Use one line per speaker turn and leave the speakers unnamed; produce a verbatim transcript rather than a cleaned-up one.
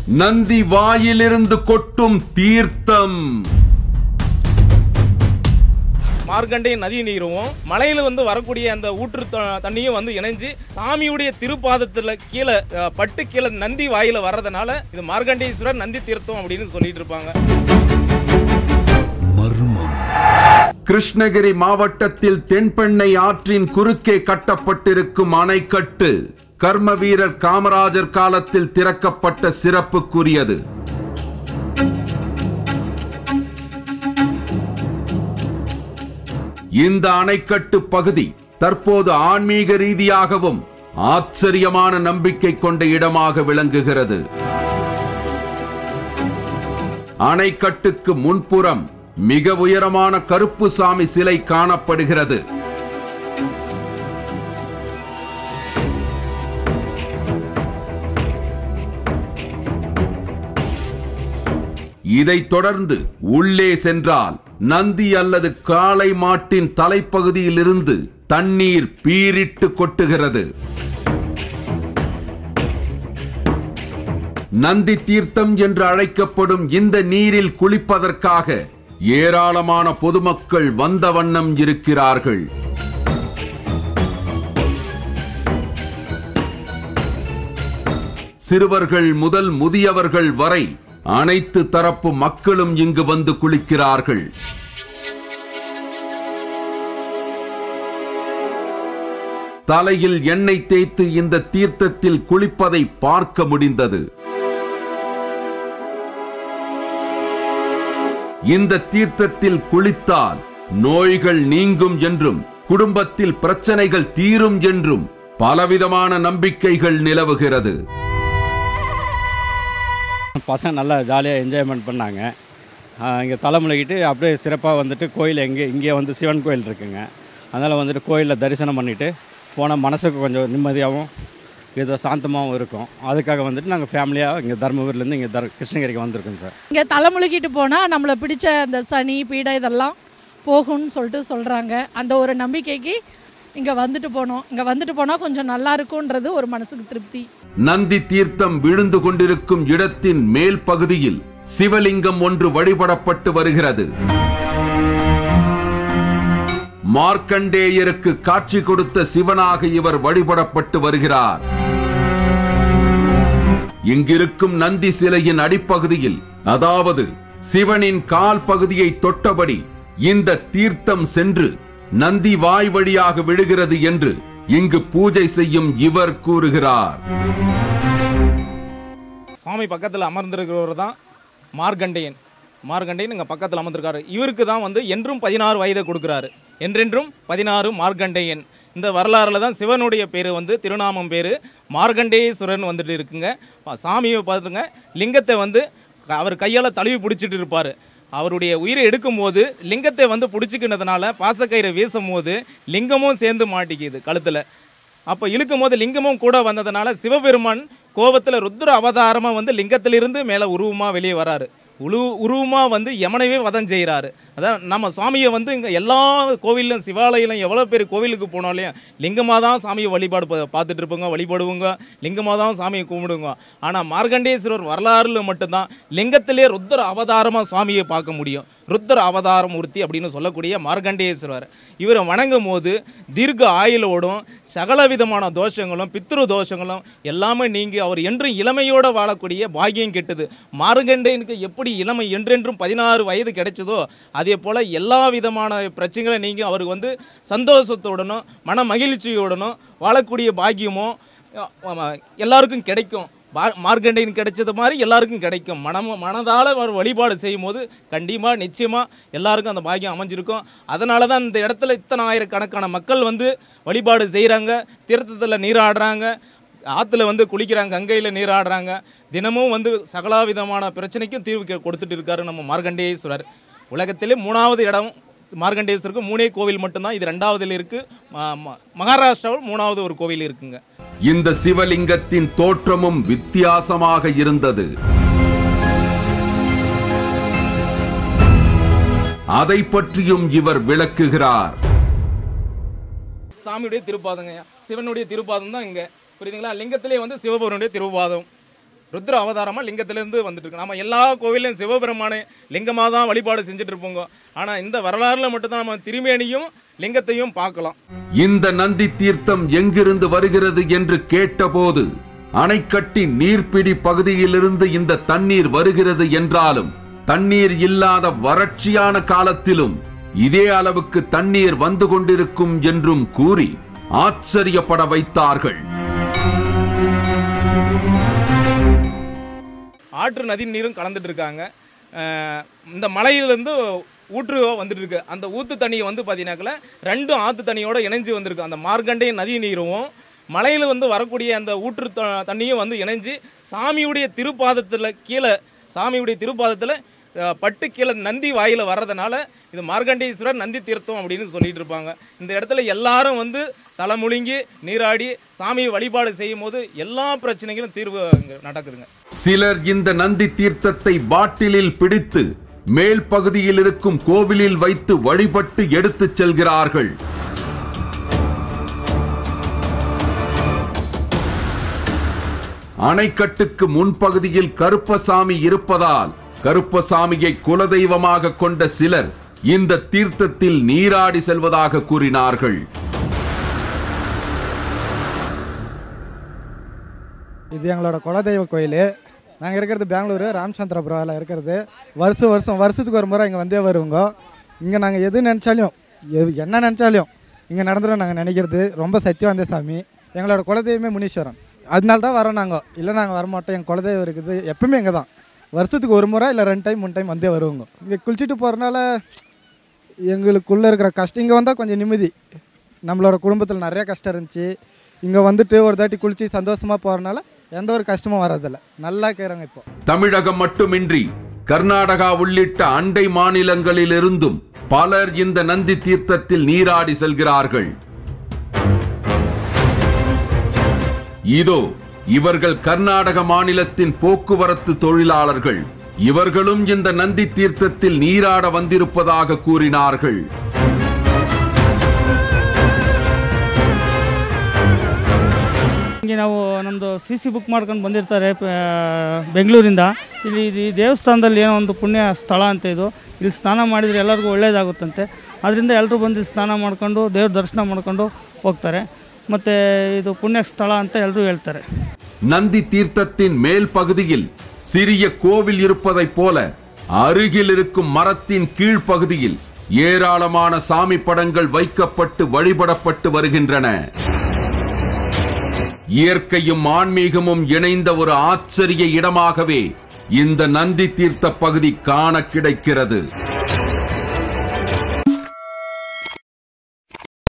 நந்தி வாயிலிருந்து கொட்டும் தீர்த்தம்.
மார்கண்டேய நதி நீரும் மலையில வந்து வரக்கூடிய அந்த ஊற்று தண்ணியும் வந்து இணைஞ்சு சாமியுடைய திருப்பாதத்துல கீழே பட்டு கீழே நந்தி வாயில வர்றதுனால இது மார்கண்டேஸ்வரர் நந்தி தீர்த்தம் அப்படின்னு சொல்லிட்டு இருப்பாங்க.
கிருஷ்ணகிரி மாவட்டத்தில் தென்பெண்ணை ஆற்றின் குறுக்கே கட்டப்பட்டிருக்கும் அணைக்கட்டு கர்ம வீரர் காமராஜர் காலத்தில் திறக்கப்பட்ட சிறப்புக்குரியது. இந்த அணைக்கட்டு பகுதி தற்போது ஆன்மீக ரீதியாகவும் ஆச்சரியமான நம்பிக்கை கொண்ட இடமாக விளங்குகிறது. அணைக்கட்டுக்கு முன்புறம் மிக உயரமான கருப்பு சாமி சிலை காணப்படுகிறது. இதைத் தொடர்ந்து உள்ளே சென்றால் நந்தி அல்லது காளை மாட்டின் தலைப்பகுதியில் இருந்து தண்ணீர் பீரிட்டு கொட்டுகிறது. நந்தி தீர்த்தம் என்று அழைக்கப்படும் இந்த நீரில் குளிப்பதற்காக ஏராளமான பொதுமக்கள் வந்த வண்ணம் இருக்கிறார்கள். சிறுவர்கள் முதல் முதியவர்கள் வரை அனைத்து தரப்பு மக்களும் இங்கு வந்து குளிக்கிறார்கள். தலையில் எண்ணெய் தேய்த்து இந்த தீர்த்தத்தில் குளிப்பதை பார்க்க முடிந்தது. இந்த தீர்த்தத்தில் குளித்தால் நோய்கள் நீங்கும் என்றும் குடும்பத்தில் பிரச்சனைகள் தீரும் என்றும் பலவிதமான நம்பிக்கைகள் நிலவுகிறது.
பசங்க நல்லா ஜாலியாக என்ஜாய்மெண்ட் பண்ணாங்க. இங்கே தலைமுறைக்கிட்டு அப்படியே சிறப்பாக வந்துட்டு கோயில் எங்கே இங்கே வந்து சிவன் கோயில் இருக்குங்க. அதனால் வந்துட்டு கோயிலில் தரிசனம் பண்ணிவிட்டு போனால் மனசுக்கு கொஞ்சம் நிம்மதியாகவும் ஏதோ சாந்தமாகவும் இருக்கும். அதுக்காக வந்துட்டு நாங்கள் ஃபேமிலியாக இங்கே தருமபுரிலேருந்து இங்கே தர் கிருஷ்ணகிரிக்கு வந்திருக்கோம் சார்.
இங்கே தலைமுழுக்கிட்டு போனால் நம்மளை பிடிச்ச அந்த சனி பீடை இதெல்லாம் போகும்னு சொல்லிட்டு சொல்கிறாங்க. அந்த ஒரு நம்பிக்கைக்கு இங்கே வந்துட்டு போனோம். இங்கே வந்துட்டு போனால் கொஞ்சம் நல்லா இருக்கும்ன்றது ஒரு மனசுக்கு திருப்தி.
நந்தி தீர்த்தம் விழுந்து கொண்டிருக்கும் இடத்தின் மேல் பகுதியில் சிவலிங்கம் ஒன்று வழிபடப்பட்டு வருகிறது. மார்க்கண்டேயருக்கு காட்சி கொடுத்த சிவனாக இவர் வழிபடப்பட்டு வருகிறார். இங்கிருக்கும் நந்தி சிலையின் அடிப்பகுதியில், அதாவது சிவனின் கால் பகுதியை தொட்டபடி இந்த தீர்த்தம் சென்று நந்தி வாய் வழியாக விழுகிறது என்று இங்கு பூஜை செய்யும் இவர் கூறுகிறார்.
சாமி பக்கத்தில் அமர்ந்திருக்கிறவர் தான் மார்கண்டேயன். மார்கண்டேயன் இங்கே பக்கத்தில் அமர்ந்திருக்காரு. இவருக்கு தான் வந்து என்றும் பதினாறு வயதை கொடுக்குறாரு. என்றென்றும் பதினாறு மார்கண்டேயன். இந்த வரலாறுல தான் சிவனுடைய பேர் வந்து திருநாமம் பேர் மார்கண்டேஸ்வரன் வந்துட்டு இருக்குங்க. சாமியை பார்த்துங்க, லிங்கத்தை வந்து அவர் கையால் தழுவி பிடிச்சிட்டு இருப்பார். அவருடைய உயிரை எடுக்கும் போது லிங்கத்தை வந்து பிடிச்சிக்கினதுனால பாசக்கயிறை வீசும் போது லிங்கமும் சேர்ந்து மாட்டிக்குது கழுத்தில். அப்போ இழுக்கும் போது லிங்கமும் கூட வந்ததுனால சிவபெருமான் கோபத்தில் ருத்ர அவதாரமாக வந்து லிங்கத்திலிருந்து மேலே உருவமாக வெளியே வராரு. உரு உருவமாக வந்து யமனவே வதம் செய்கிறாரு. அதான் நம்ம சுவாமியை வந்து இங்கே எல்லா கோவிலும் சிவாலயம் எவ்வளோ பேர் கோவிலுக்கு போனாலையும் லிங்கமாக தான் சாமியை வழிபாடு பார்த்துட்டு இருப்போங்க, வழிபடுவோங்க, லிங்கமாக தான் சாமியை கும்பிடுங்க. ஆனால் மார்கண்டேஸ்வரர் வரலாறுல மட்டும்தான் லிங்கத்திலே ருத்ர அவதாரமாக சுவாமியை பார்க்க முடியும். ருத்ர அவதார மூர்த்தி அப்படின்னு சொல்லக்கூடிய மார்கண்டேஸ்வரர் இவரை வணங்கும் போது தீர்க்க ஆயுளோடும் சகல விதமான தோஷங்களும் பித்ரு தோஷங்களும் எல்லாமே நீங்கி அவர் என்றும் இளமையோடு வாழக்கூடிய பாக்கியம் கெட்டது. மார்கண்டேயனுக்கு எப்படி இளமை என்றென்றும் பதினாறு வயது கிடைச்சதோ அதே போல் எல்லா விதமான பிரச்சனைகளை நீங்கள் அவருக்கு வந்து சந்தோஷத்துடனும் மன மகிழ்ச்சியோடனும் வாழக்கூடிய பாக்கியமும் எல்லாருக்கும் கிடைக்கும். மார்கண்டேயன் கிடைச்சது மாதிரி எல்லாருக்கும் கிடைக்கும். மனம் மனதால் அவர் வழிபாடு செய்யும் போது கண்டிப்பாக நிச்சயமாக எல்லாருக்கும் அந்த பாக்கியம் அமைஞ்சிருக்கும். அதனால தான் இந்த இடத்துல இத்தனை ஆயிரக்கணக்கான மக்கள் வந்து வழிபாடு செய்கிறாங்க. தீர்த்தத்தில் நீராடுறாங்க, ஆற்றுல வந்து குளிக்கிறாங்க, கங்கையில் நீராடுறாங்க. தினமும் வந்து சகலாவிதமான பிரச்சனைக்கும் தீர்வு கொடுத்துட்டு இருக்காரு நம்ம மார்கண்டேஸ்வரர். உலகத்திலே மூணாவது இடம் மார்கண்டேஸ்வருக்கு மூணே கோவில் மட்டும்தான். இது ரெண்டாவதுல இருக்கு. மகாராஷ்டிராவில் மூணாவது ஒரு கோவில் இருக்குங்க.
இந்த சிவலிங்கத்தின் தோற்றமும் வித்தியாசமாக இருந்தது. அதை பற்றியும் இவர் விளக்குகிறார்.
சாமியுடைய திருப்பாதங்க, சிவனுடைய திருப்பாதம் தான் இங்க. புரியுதுங்களா? லிங்கத்திலே வந்து சிவபெருமானுடைய திருப்பாதம். ருத்ர அவதாரமாக லிங்கத்திலேருந்து வந்துட்டு இருக்கு. நம்ம எல்லா கோவிலையும் சிவபெருமானே லிங்கமாக தான் வழிபாடு செஞ்சுட்டு இருப்போங்க. ஆனால் இந்த வரலாறுல மட்டும்தான் நம்ம திருமேனியும் லிங்கத்தையும் பார்க்கலாம்.
இந்த நந்தி தீர்த்தம் எங்கிருந்து வருகிறது என்று கேட்டபோது அணைக்கட்டி நீர்பிடி பகுதியிலிருந்து இந்த தண்ணீர் வருகிறது என்றாலும் தண்ணீர் இல்லாத வறட்சியான காலத்திலும் இதே அளவுக்கு தண்ணீர் வந்து கொண்டிருக்கும் என்றும் கூறி ஆச்சரியப்பட வைத்தார்கள்.
ஆற்று நதி நீரும் கலந்துட்டு இருக்காங்க. இந்த மலையிலேருந்து ஊற்று வந்துட்டு இருக்கு. அந்த ஊற்று தண்ணியை வந்து பார்த்தீங்கன்னாக்கல ரெண்டும் ஆற்று தண்ணியோட இணைஞ்சு வந்திருக்கு. அந்த மார்கண்டேய நதி நீரும் மலையில் வந்து வரக்கூடிய அந்த ஊற்று தண்ணியும் வந்து இணைஞ்சு சாமியுடைய திருப்பாதத்தில் கீழே சாமியுடைய திருப்பாதத்தில் பட்டு கீழே நந்தி வாயில் வர்றதுனால இது மார்கண்டேஸ்வரர் நந்தி தீர்த்தம் அப்படின்னு சொல்லிட்டு இருப்பாங்க. இந்த இடத்துல எல்லாரும் வந்து தலைமுழுங்கி நீராடி சாமியை வழிபாடு செய்யும் போது எல்லா பிரச்சனைகளும் தீர்வு நடக்குதுங்க.
சிலர் இந்த நந்தி தீர்த்தத்தை பாட்டிலில் பிடித்து மேல் பகுதியில் இருக்கும் கோவிலில் வைத்து வழிபட்டு எடுத்துச் செல்கிறார்கள். அணைக்கட்டுக்கு முன்பகுதியில் கருப்பசாமி இருப்பதால் கருப்பசாமியை குலதெய்வமாக கொண்ட சிலர் இந்த தீர்த்தத்தில் நீராடி செல்வதாக கூறினார்கள்.
இது எங்களோட குலதெய்வ கோயில். நாங்கள் இருக்கிறது பெங்களூரு ராமச்சந்திரபுராவில் இருக்கிறது. வருஷம் வருஷம் வருஷத்துக்கு ஒரு முறை இங்கே வந்தே வருவோங்க. இங்கே நாங்கள் எது நினச்சாலும் எது என்ன நினச்சாலும் இங்கே நடந்துடும். நாங்கள் நினைக்கிறது ரொம்ப சத்தியவாந்த சாமி. எங்களோட குலதெய்வமே முனீஸ்வரன். அதனால தான் வரோம் நாங்கள். இல்லை நாங்கள் வரமாட்டோம். எங்கள் குலதெய்வம் இருக்குது எப்பவுமே இங்கே தான். வருஷத்துக்கு ஒரு முறை இல்லை ரெண்டு டைம் மூணு டைம் வந்தே வருவோங்க. இங்கே குளிச்சுட்டு போகிறனால எங்களுக்குள்ளே இருக்கிற கஷ்டம் இங்கே வந்தால் கொஞ்சம் நிம்மதி. நம்மளோட குடும்பத்தில் நிறைய கஷ்டம் இருந்துச்சு. இங்கே வந்துட்டு ஒரு தாட்டி குளிச்சு சந்தோஷமாக போகிறனால எந்த ஒரு கஷ்டமும் வர்றதில்லை. நல்லா இருக்கிறாங்க. இப்போ
தமிழகம் மட்டுமின்றி கர்நாடகா உள்ளிட்ட அண்டை மாநிலங்களிலிருந்தும் பலர் இந்த நந்தி தீர்த்தத்தில் நீராடி செல்கிறார்கள். இதோ இவர்கள் கர்நாடக மாநிலத்தின் போக்குவரத்து தொழிலாளர்கள். இவர்களும் இந்த நந்தி தீர்த்தத்தில் நீராட வந்திருப்பதாக கூறினார்கள்.
ಹಿಂಗೆ ನಾವು ನಮ್ಮದು ಸಿ ಸಿ ಬುಕ್ ಮಾಡ್ಕೊಂಡು ಬಂದಿರ್ತಾರೆ ಬೆಂಗಳೂರಿಂದ. ಇಲ್ಲಿ ಈ ದೇವಸ್ಥಾನದಲ್ಲಿ ಏನೋ ಒಂದು ಪುಣ್ಯ ಸ್ಥಳ ಅಂತ ಇದು. ಇಲ್ಲಿ ಸ್ನಾನ ಮಾಡಿದರೆ ಎಲ್ಲರಿಗೂ ಒಳ್ಳೆಯದಾಗುತ್ತಂತೆ. ಅದರಿಂದ ಎಲ್ಲರೂ ಬಂದು ಇಲ್ಲಿ ಸ್ನಾನ ಮಾಡಿಕೊಂಡು ದೇವ್ರ ದರ್ಶನ ಮಾಡಿಕೊಂಡು ಹೋಗ್ತಾರೆ. ಮತ್ತು ಇದು ಪುಣ್ಯ ಸ್ಥಳ ಅಂತ ಎಲ್ಲರೂ ಹೇಳ್ತಾರೆ.
நந்தி தீர்த்தத்தின் மேல் பகுதியில் சிறிய கோவில் இருப்பதைப் போல அருகில் இருக்கும் மரத்தின் கீழ்ப்பகுதியில் ஏராளமான சாமி படங்கள் வைக்கப்பட்டு வழிபடப்பட்டு வருகின்றன. இயற்கையும் ஆன்மீகமும் இணைந்த ஒரு ஆச்சரிய இடமாகவே இந்த நந்தி தீர்த்த பகுதி காண கிடைக்கிறது.